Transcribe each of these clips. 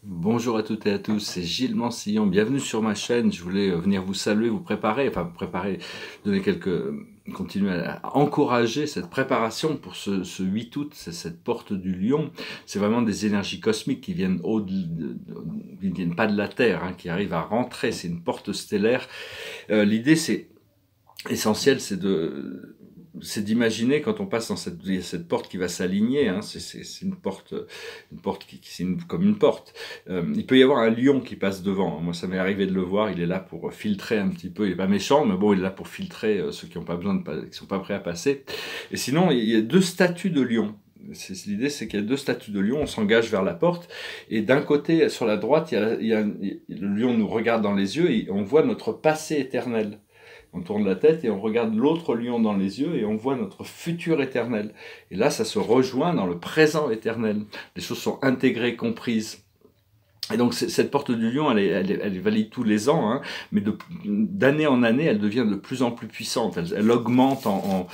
Bonjour à toutes et à tous, c'est Gilles Mansillon, bienvenue sur ma chaîne. Je voulais venir vous saluer, vous préparer, donner continuer à encourager cette préparation pour ce 8 août, c'est cette porte du lion. C'est vraiment des énergies cosmiques qui viennent qui ne viennent pas de la Terre, hein, qui arrivent à rentrer, c'est une porte stellaire. L'idée, c'est essentiel, c'est d'imaginer quand on passe dans cette porte qui va s'aligner, hein, c'est une porte comme une porte. Il peut y avoir un lion qui passe devant. Moi, ça m'est arrivé de le voir. Il est là pour filtrer un petit peu. Il est pas méchant, mais bon, il est là pour filtrer ceux qui n'ont pas besoin qui sont pas prêts à passer. Et sinon, il y a deux statues de lion. L'idée, c'est qu'il y a deux statues de lion, on s'engage vers la porte, et d'un côté, sur la droite, le lion nous regarde dans les yeux, et on voit notre passé éternel. On tourne la tête et on regarde l'autre lion dans les yeux et on voit notre futur éternel. Et là, ça se rejoint dans le présent éternel. Les choses sont intégrées, comprises. Et donc cette porte du lion, elle est valide tous les ans, hein, mais d'année en année, elle devient de plus en plus puissante. Elle augmente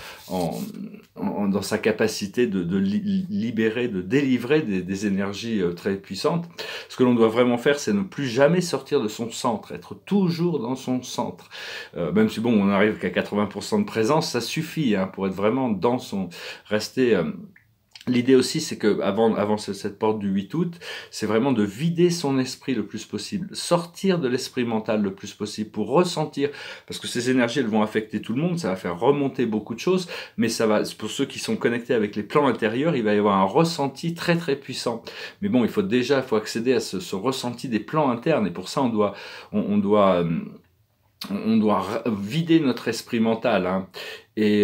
dans sa capacité de libérer, de délivrer des énergies très puissantes. Ce que l'on doit vraiment faire, c'est ne plus jamais sortir de son centre, être toujours dans son centre. Même si bon, on arrive qu'à 80% de présence, ça suffit hein, pour être vraiment dans son... rester... L'idée aussi, c'est que avant cette porte du 8 août, c'est vraiment de vider son esprit le plus possible, sortir de l'esprit mental le plus possible pour ressentir, parce que ces énergies, elles vont affecter tout le monde, ça va faire remonter beaucoup de choses, mais ça va, pour ceux qui sont connectés avec les plans intérieurs, il va y avoir un ressenti très très puissant. Mais bon, il faut accéder à ce ressenti des plans internes, et pour ça, on doit vider notre esprit mental, hein. Et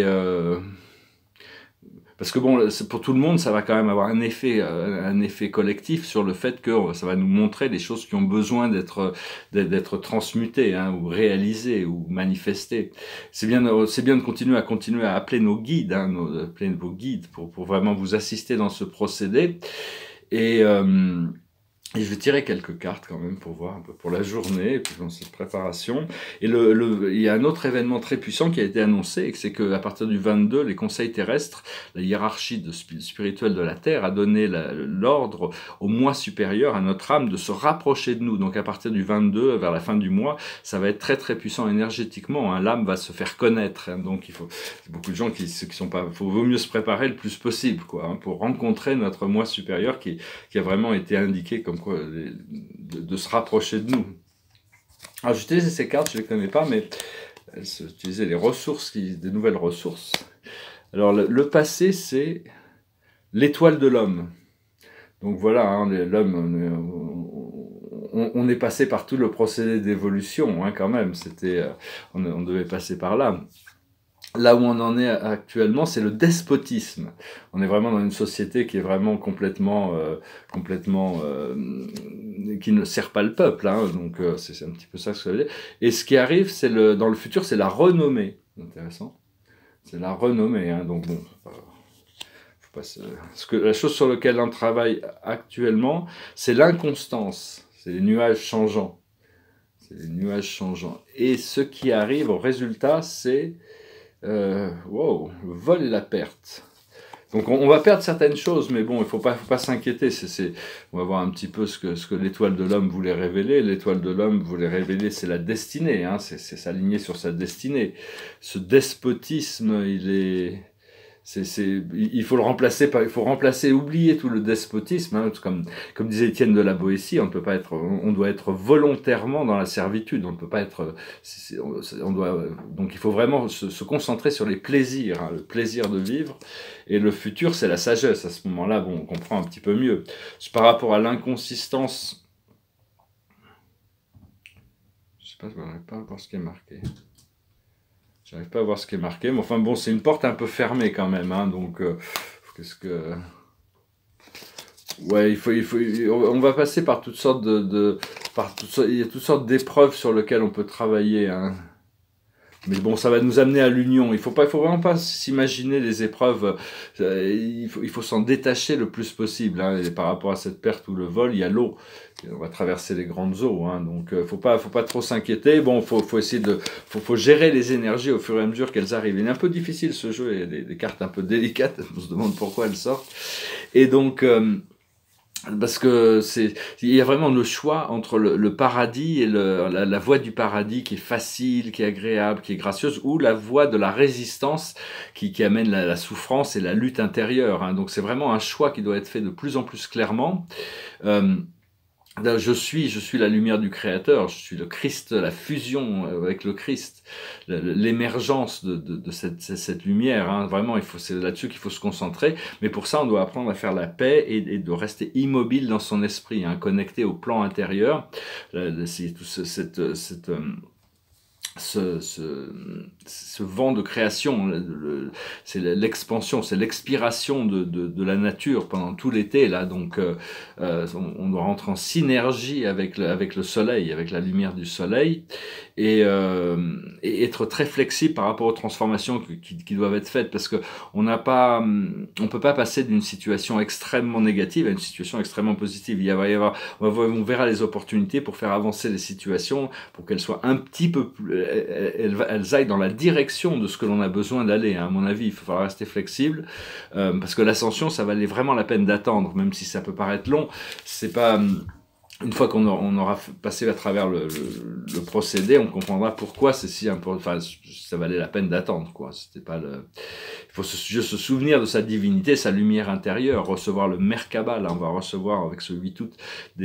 parce que bon, pour tout le monde, ça va quand même avoir un effet collectif sur le fait que ça va nous montrer des choses qui ont besoin d'être transmutées, hein, ou réalisées, ou manifestées. C'est bien de continuer à appeler nos guides, hein, appeler vos guides pour vraiment vous assister dans ce procédé. Et je vais tirer quelques cartes quand même pour voir un peu pour la journée et puis dans cette préparation. Et il y a un autre événement très puissant qui a été annoncé, c'est qu'à partir du 22, les conseils terrestres, la hiérarchie spirituelle de la Terre a donné l'ordre au moi supérieur, à notre âme, de se rapprocher de nous. Donc à partir du 22, vers la fin du mois, ça va être très très puissant énergétiquement, hein. L'âme va se faire connaître, hein. Donc il faut beaucoup de gens qui sont pas... vaut mieux se préparer le plus possible, quoi, hein, pour rencontrer notre moi supérieur qui a vraiment été indiqué comme quoi de se rapprocher de nous. Alors j'utilisais ces cartes, je ne les connais pas, mais elles utilisaient les ressources, des nouvelles ressources. Alors le passé, c'est l'étoile de l'homme. Donc voilà, hein, l'homme, on est passé par tout le procédé d'évolution, hein, quand même. On devait passer par là. Là où on en est actuellement, c'est le despotisme. On est vraiment dans une société qui est vraiment complètement qui ne sert pas le peuple, hein. Donc c'est un petit peu ça que ça veut dire. Et ce qui arrive, dans le futur, c'est la renommée. Intéressant. C'est la renommée, hein. Donc bon, la chose sur laquelle on travaille actuellement, c'est l'inconstance. C'est les nuages changeants. C'est les nuages changeants. Et ce qui arrive au résultat, c'est wow, le vol et la perte. Donc on va perdre certaines choses, mais bon, il faut pas s'inquiéter. On va voir un petit peu ce que l'étoile de l'homme voulait révéler. L'étoile de l'homme voulait révéler, c'est la destinée, hein, c'est s'aligner sur sa destinée. Ce despotisme, il faut le remplacer il faut oublier tout le despotisme, hein, comme disait Étienne de la Boétie, on doit être volontairement dans la servitude, on ne peut pas être, donc il faut vraiment se concentrer sur les plaisirs, hein, le plaisir de vivre, et le futur c'est la sagesse. À ce moment-là, bon, on comprend un petit peu mieux. Par rapport à l'inconsistance, je sais pas, je n'arrive pas à voir ce qui est marqué. J'arrive pas à voir ce qui est marqué, mais enfin bon, c'est une porte un peu fermée quand même, hein, donc qu'est-ce que... Ouais, on va passer par toutes sortes il y a toutes sortes d'épreuves sur lesquelles on peut travailler, hein. Mais bon, ça va nous amener à l'union. Il faut vraiment pas s'imaginer les épreuves. Il faut s'en détacher le plus possible, hein. Et par rapport à cette perte ou le vol, il y a l'eau. On va traverser les grandes eaux, hein. Donc faut pas trop s'inquiéter. Bon, faut essayer faut gérer les énergies au fur et à mesure qu'elles arrivent. Il est un peu difficile ce jeu. Il y a des cartes un peu délicates. On se demande pourquoi elles sortent. Et donc Parce que il y a vraiment le choix entre le paradis et la voie du paradis qui est facile, qui est agréable, qui est gracieuse, ou la voie de la résistance qui amène la souffrance et la lutte intérieure, hein. Donc c'est vraiment un choix qui doit être fait de plus en plus clairement. Euh, je suis la lumière du Créateur, je suis le Christ, la fusion avec le Christ, l'émergence de cette lumière, hein. Vraiment, c'est là-dessus qu'il faut se concentrer. Mais pour ça, on doit apprendre à faire la paix et de rester immobile dans son esprit, hein, connecté au plan intérieur. C'est tout ce vent de création, c'est l'expansion, c'est l'expiration de la nature pendant tout l'été là. Donc on doit rentrer en synergie avec le soleil, avec la lumière du soleil, et être très flexible par rapport aux transformations qui doivent être faites, parce que on peut pas passer d'une situation extrêmement négative à une situation extrêmement positive. On verra les opportunités pour faire avancer les situations, pour qu'elles soient un petit peu plus, elles aillent dans la direction de ce que l'on a besoin d'aller, hein. À mon avis, il faut falloir rester flexible, parce que l'ascension, ça valait vraiment la peine d'attendre, même si ça peut paraître long. C'est pas une fois qu'on aura passé à travers le procédé, on comprendra pourquoi c'est si important. Enfin, ça valait la peine d'attendre, quoi. C'était pas il faut juste se souvenir de sa divinité, sa lumière intérieure, recevoir le Merkaba. Là, on va recevoir avec ce 8 août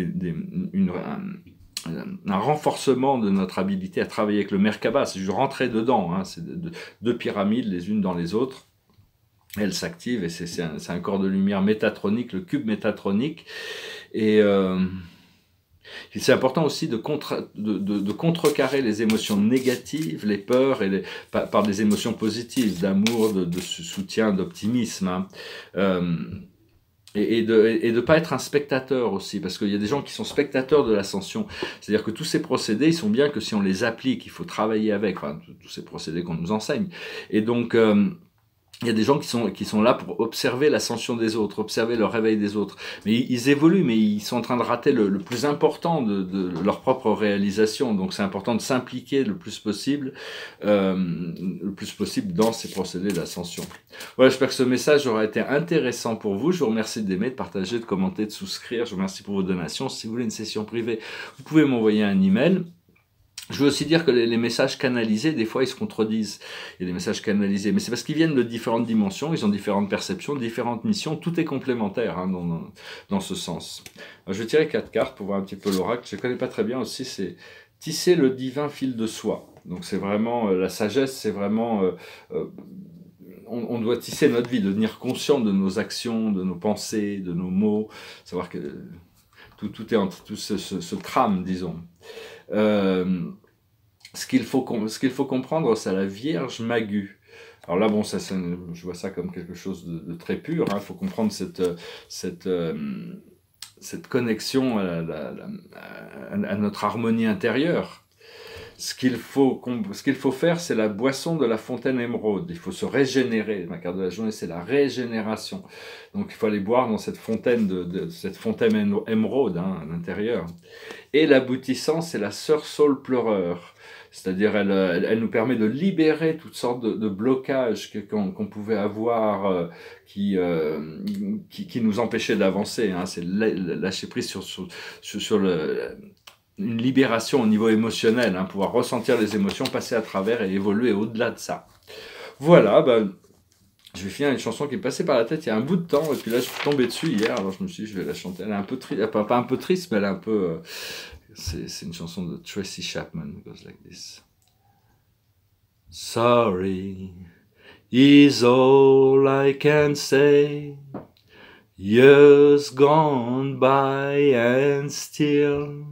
un renforcement de notre habilité à travailler avec le Merkaba. C'est juste rentrer dedans, hein. C'est deux pyramides les unes dans les autres. Elles s'activent, et c'est un corps de lumière métatronique, le cube métatronique. Et c'est important aussi de contrecarrer les émotions négatives, les peurs, par des émotions positives, d'amour, de soutien, d'optimisme, hein. Et de pas être un spectateur aussi, parce qu'il y a des gens qui sont spectateurs de l'ascension. C'est-à-dire que tous ces procédés, ils sont bien que si on les applique, il faut travailler avec, enfin, tous ces procédés qu'on nous enseigne. Et donc, il y a des gens qui sont là pour observer l'ascension des autres, observer le réveil des autres. Mais ils évoluent, mais ils sont en train de rater le plus important de leur propre réalisation. Donc c'est important de s'impliquer le plus possible dans ces procédés d'ascension. Voilà, j'espère que ce message aura été intéressant pour vous. Je vous remercie d'aimer, de partager, de commenter, de souscrire. Je vous remercie pour vos donations. Si vous voulez une session privée, vous pouvez m'envoyer un email. Je veux aussi dire que les messages canalisés, des fois, ils se contredisent. Il y a des messages canalisés, mais c'est parce qu'ils viennent de différentes dimensions, ils ont différentes perceptions, différentes missions, tout est complémentaire, hein, dans ce sens. Alors, je vais tirer 4 cartes pour voir un petit peu l'oracle. Je ne connais pas très bien aussi, c'est tisser le divin fil de soi. Donc c'est vraiment, la sagesse, c'est vraiment... on doit tisser notre vie, devenir conscient de nos actions, de nos pensées, de nos mots, savoir que tout est entre tout ce trame, disons. Ce qu'il faut comprendre, c'est la Vierge Magu. Alors là, bon, je vois ça comme quelque chose de très pur, hein. Il faut comprendre cette connexion à notre harmonie intérieure. Ce qu'il faut faire, c'est la boisson de la fontaine émeraude. Il faut se régénérer. Ma carte de la journée, c'est la régénération. Donc, il faut aller boire dans cette fontaine cette fontaine émeraude, hein, à l'intérieur. Et l'aboutissant, c'est la sœur Saule pleureur. C'est-à-dire, elle nous permet de libérer toutes sortes de blocages qu'on pouvait avoir, qui nous empêchaient d'avancer, hein. C'est lâcher prise sur une libération au niveau émotionnel, hein, pouvoir ressentir les émotions, passer à travers et évoluer au-delà de ça. Voilà, je vais finir une chanson qui est passée par la tête il y a un bout de temps, et puis là je suis tombé dessus hier, alors je me suis dit je vais la chanter. Elle est un peu triste, pas un peu triste, mais elle est un peu... c'est une chanson de Tracy Chapman, it goes like this. Sorry is all I can say. Years gone by and still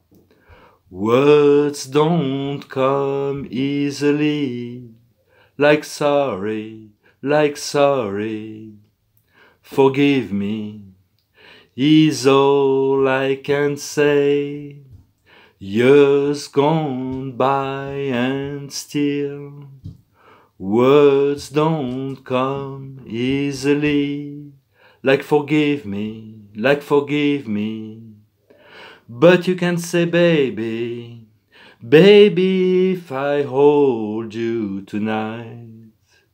words don't come easily. Like sorry, like sorry. Forgive me is all I can say. Years gone by and still words don't come easily. Like forgive me, like forgive me. But you can say baby, baby, if I hold you tonight.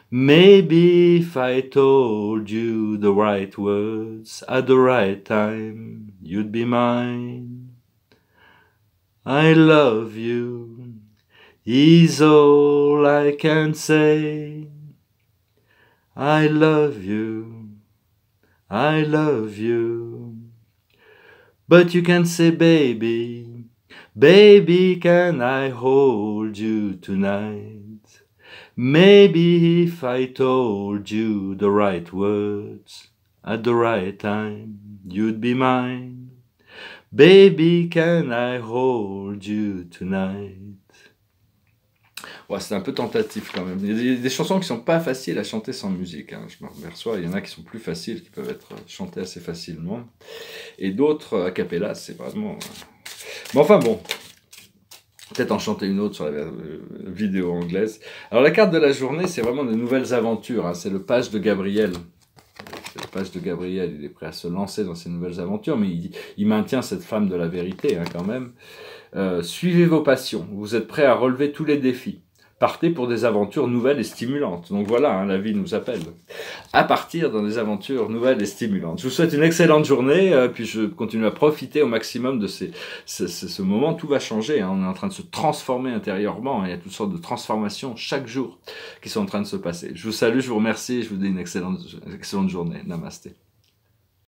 Maybe if I told you the right words at the right time, you'd be mine. I love you, is all I can say. I love you, I love you. But you can say, baby, baby, can I hold you tonight? Maybe if I told you the right words at the right time, you'd be mine. Baby, can I hold you tonight? Ouais, c'est un peu tentatif quand même. Il y a des chansons qui sont pas faciles à chanter sans musique, hein. Je m'en aperçois, il y en a qui sont plus faciles, qui peuvent être chantées assez facilement. Et d'autres, a cappella, c'est vraiment... Mais enfin bon, peut-être en chanter une autre sur la vidéo anglaise. Alors la carte de la journée, c'est vraiment de nouvelles aventures, hein. C'est le page de Gabriel. C'est le page de Gabriel, il est prêt à se lancer dans ces nouvelles aventures, mais il maintient cette femme de la vérité, hein, quand même. Suivez vos passions, vous êtes prêt à relever tous les défis. Partez pour des aventures nouvelles et stimulantes. Donc voilà, hein, la vie nous appelle à partir dans des aventures nouvelles et stimulantes. Je vous souhaite une excellente journée, puis je continue à profiter au maximum de ce moment. Tout va changer, hein. On est en train de se transformer intérieurement, hein. Il y a toutes sortes de transformations chaque jour qui sont en train de se passer. Je vous salue, je vous remercie, je vous dis une excellente journée. Namasté.